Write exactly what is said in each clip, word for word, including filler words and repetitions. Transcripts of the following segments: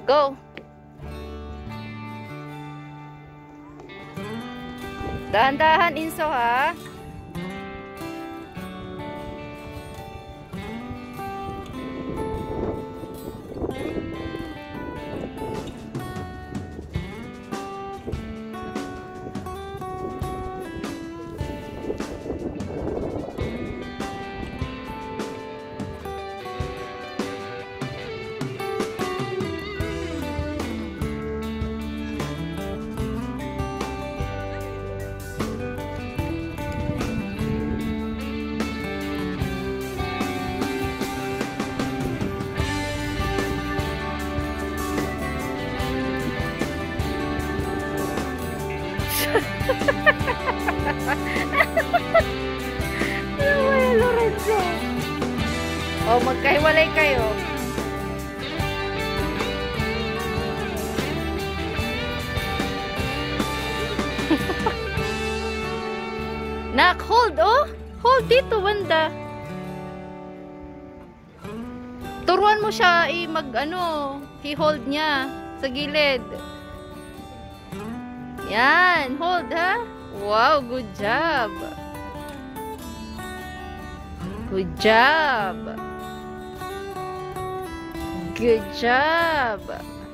Go. Dahan-dahan, Enzo, ha? Ano ba yan, Lorenzo? O, magkahiwalay kayo. Nak, hold, oh. Hold dito, banda. Turuan mo siya i-mag, ano, i-hold niya sa gilid. Yan, hold, ha? Wow, good job. Good job. Good job.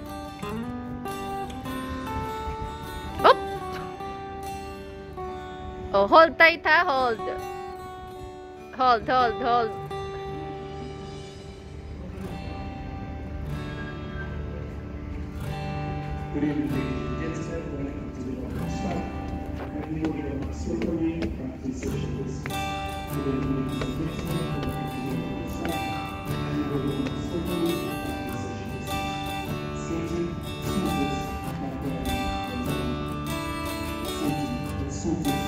Up. Oh, hold tight, ha? Hold. Hold, hold, hold. Good evening, ladies and gentlemen. Welcome to the DOHA start. And we will get a slippery practice session this week. We will do some mixing, welcome to the DOHA start. And we will do a slippery practice session this week. Skating, smoothness, background, and time. Skating, and smoothness,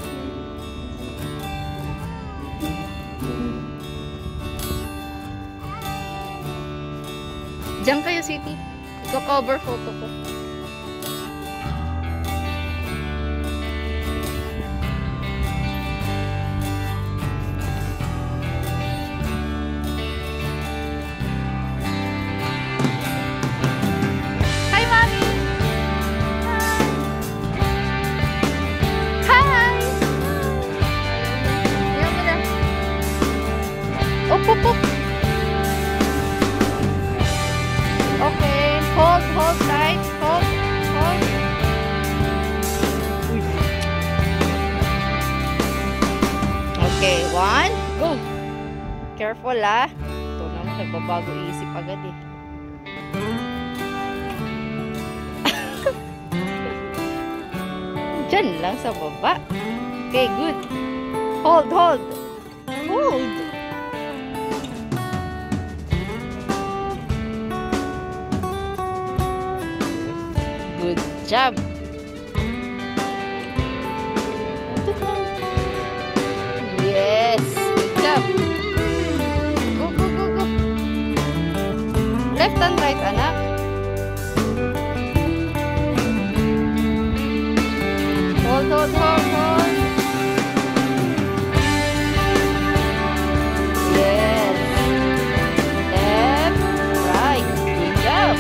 Diyan kayo, City. Iko-cover photo ko. Hi, Mommy! Hi! Hi! Ayaw mo na. Op, op, op! Okay, hold, hold tight, hold, hold. Okay, one, go. Careful, ah. Ito naman, nagbabago isip agad eh. Diyan lang sa baba. Okay, good. Hold, hold. Hold. Good job. Yes, good job. Go, go, go, go. Left and right, anak. Hold, hold, hold, hold. Yes. Left, right. Good job.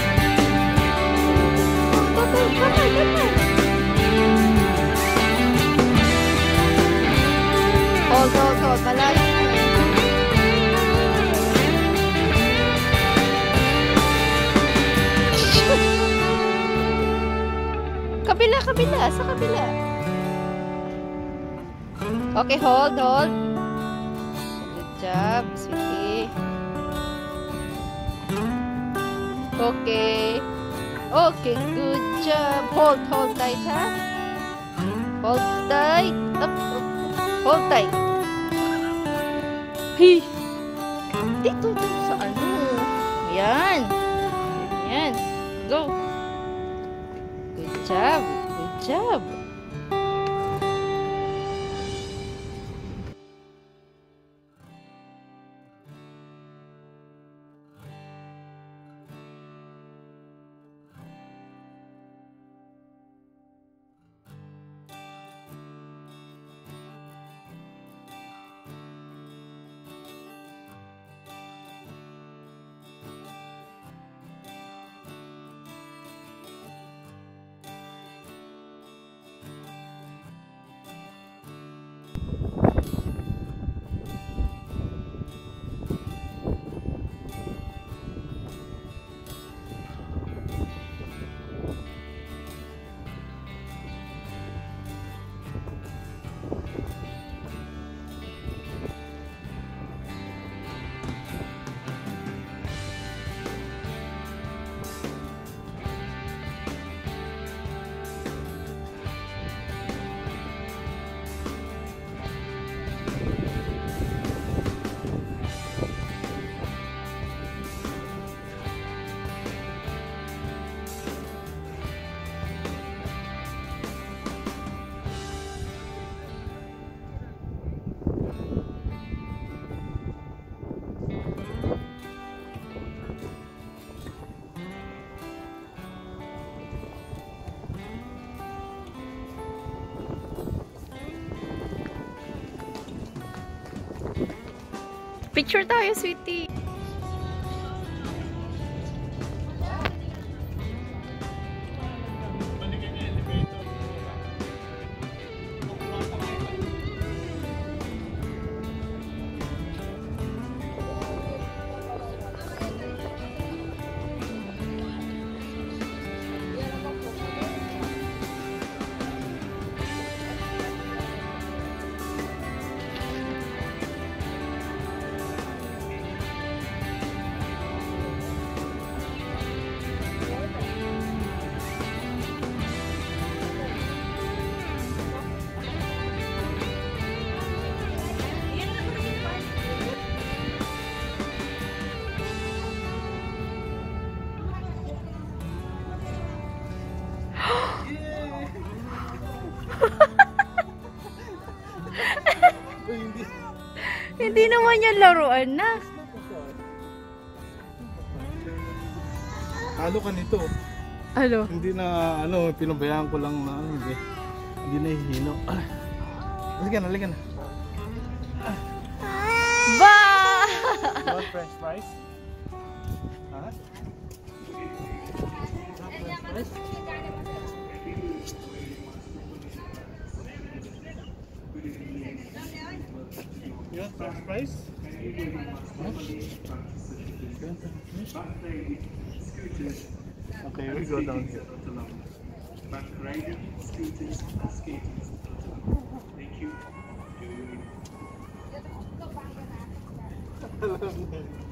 Hold, hold, hold. Malayo. Kabila, kabila. Sa kabila. Okay, hold, hold. Good job, sweetie. Okay. Okay, good job. Hold, hold tight, ha? Hold tight. Up, up. Hold tight. Hey. Dito, dito sa ano. Yan. Yan. Go. Good job. Good job. Picture tayo, sweetie. Hindi naman yan laruan na. Halo ka nito. Ano? Hindi na ano, pinabayaan ko lang na ano, hindi. Hindi na hihino. Halika na, halika na. Ba! What french fries? Ha? French fries? You want french fries? Okay, we go down here. Back riding, scooters, skating. Thank you.